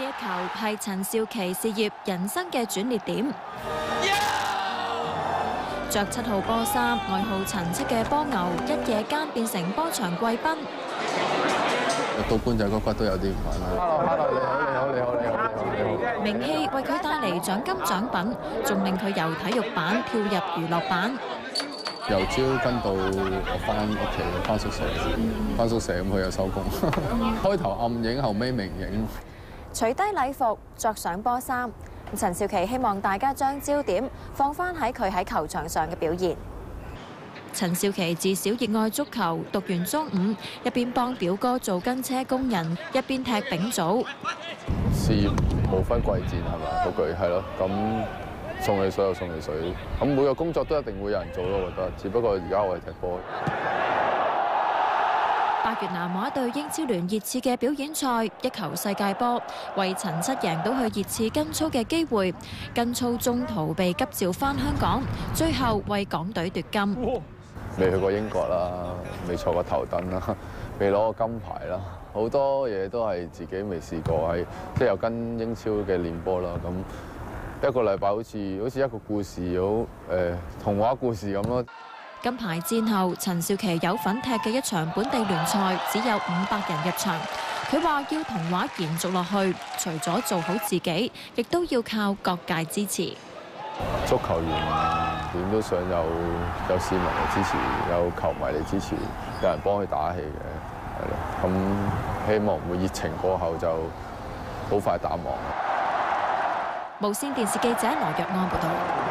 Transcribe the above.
一球係陳少琪事業人生嘅轉捩點。着7號波衫、外號陳七嘅波牛，一夜間變成波場貴賓。 到官仔骨骨都有啲唔慣啦。 你好。名氣為佢帶嚟獎金獎品，仲令佢由體育版跳入娛樂版。 由朝跟到我翻屋企，翻宿舍，翻宿舍咁佢又收工。開頭暗影，後尾明影。 除低禮服，着上波衫，陳少琪希望大家將焦點放翻喺佢喺球場上嘅表現。陳少琪自小熱愛足球，讀完中五，一邊幫表哥做跟車工人，一邊踢丙組。 事業無分貴賤係咪？嗰句係咯，咁送你水就送你水，咁每個工作都一定會有人做咯，我覺得。只不過而家我係踢波。 8月南華對英超聯熱刺嘅表演賽，一球世界波，為陳七贏到去熱刺跟操嘅機會，跟操中途被急召返香港，最後為港隊奪金。 未去過英國啦，未坐過頭燈啦，未攞過金牌啦，好多嘢都係自己未試過，係即係有跟英超嘅練波啦。咁一個禮拜好似一個故事，好童話故事咁咯。 金牌戰後，陳少琪有份踢嘅一場本地聯賽，只有500人入場。佢話要童話延續落去，除咗做好自己，亦都要靠各界支持。 足球員點都想有市民嚟支持，有球迷嚟支持，有人幫佢打氣嘅，係咯。咁希望會熱情過後就好快淡忘。 無線電視記者羅若安報道。